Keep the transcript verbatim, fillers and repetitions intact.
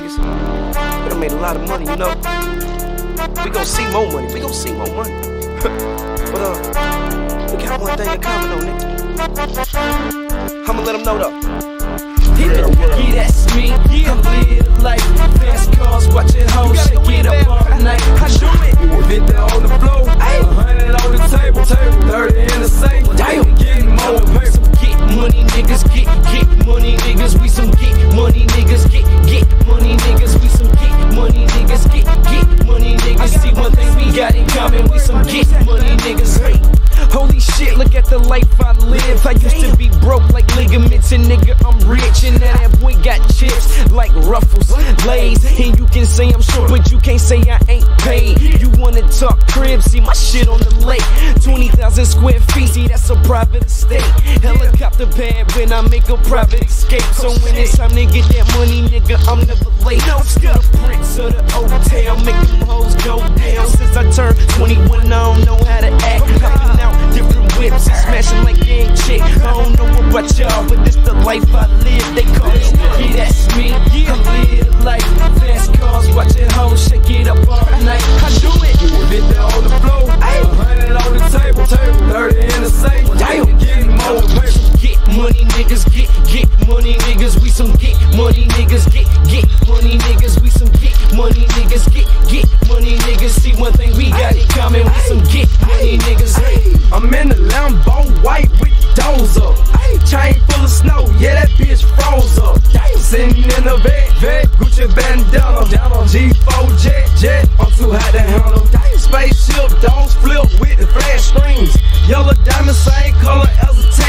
niggas. We done made a lot of money, you know. We gon' see more money. We gon' see more money. But uh, we got one thing in common, though, nigga. I'ma let them know though. Yeah, yeah, that's me. Yeah. I'm live life, fast cars, watching hoes, shake it up all night. I do it. fifty on the floor, a hundred on the table, table, thirty in the safe. Damn, getting more paper. Some get money niggas, get get money niggas. We some get money niggas, get get money niggas. We some get money niggas, get get money niggas. See one thing we got in common, we some get money niggas. Hey. Holy shit, look at the life I live. I used to be broke like ligaments, and nigga, I'm rich. And now that boy got chips like Ruffles, Lays. And you can say I'm short, but you can't say I ain't paid. You wanna talk crib, see my shit on the lake. twenty thousand square feet, see that's a private estate. Helicopter pad when I make a private escape. So when it's time to get that money, nigga, I'm never late. I'm still the prince of the hotel, making them hoes go down. Since I turned twenty-one, I don't know how to act. Popping out different whips and smashing like gang chick. I don't know about y'all, but this the life I live. They call me, yeah, that's me. I live life, fast cars, watching hoes, shake it up all night. I do it. fifty on the floor, a hundred on the table, table, thirty in the safe. Damn, getting more paper. Get money niggas, get get money niggas. We some get money niggas, get get money niggas. We some get money niggas, get get money niggas. See one thing we got in common, we some get money niggas. Hey. I'm in the Lambo, white with doors up. Chain full of snow, yeah, that bitch froze up. Sitting in the vet, vet, Gucci bandana, G four jet, jet, I'm too hot to handle. Spaceship, dogs flip with the flash screens. Yellow diamond, same color as a tan.